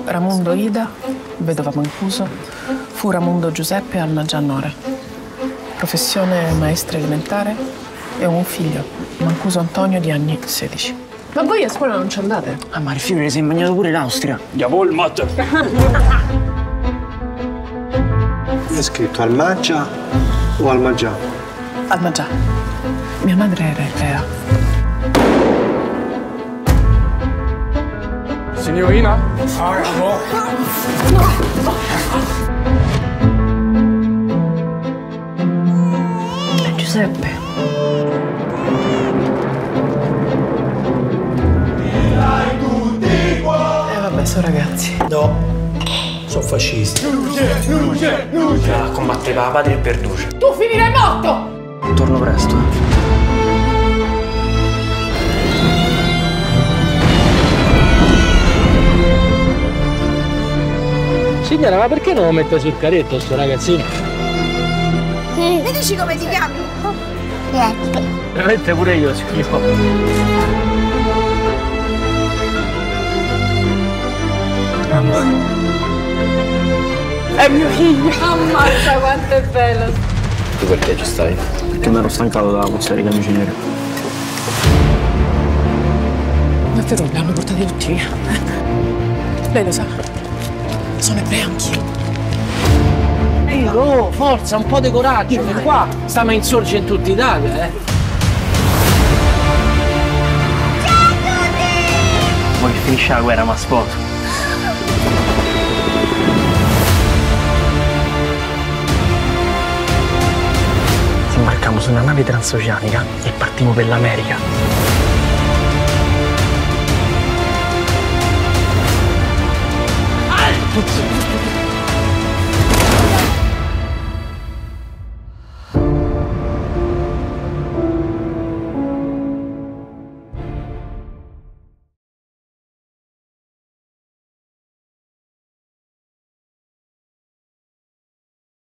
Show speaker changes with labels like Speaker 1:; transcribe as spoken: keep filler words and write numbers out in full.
Speaker 1: Ramundo Ida, vedova Mancuso, fu Ramundo Giuseppe Alma Giannore. Professione maestra elementare e un figlio, Mancuso Antonio di anni sedici.
Speaker 2: Ma voi a scuola non ci andate?
Speaker 3: Ah, ma il figlio si è impegnato pure in Austria.
Speaker 4: Jawohl,
Speaker 5: È scritto Almagia o Almagià?
Speaker 1: Almagià. Mia madre era ebrea.
Speaker 4: Signorina? Ah, no.
Speaker 1: È Giuseppe. E vabbè, sono ragazzi.
Speaker 5: No, sono fascisti.
Speaker 4: Luce, luce, luce!
Speaker 3: Ah, combatteva padre e perduce.
Speaker 2: Tu finirai morto!
Speaker 3: Torno presto.
Speaker 6: Signora, ma perché non lo mette sul carretto sto ragazzino?
Speaker 7: Mi dici come ti chiami? Niente.
Speaker 6: Veramente pure io schifo.
Speaker 3: Mamma.
Speaker 2: È mio figlio! Ammazza quanto è bello!
Speaker 8: Tu perché ci stai?
Speaker 3: Perché mi ero stancato dalla puzza di camicie nere.
Speaker 1: Davvero li hanno portati tutti via. Lei lo sa? Sono ebrea anch'io.
Speaker 6: Ehi, oh, forza, un po' di coraggio, che qua stiamo a insorgere in tutta Italia, eh.
Speaker 7: Ciao a tutti!
Speaker 3: Poi finisce la guerra, ma sposo. Imbarcammo su una nave transoceanica e partimmo per l'America.
Speaker 6: Ah!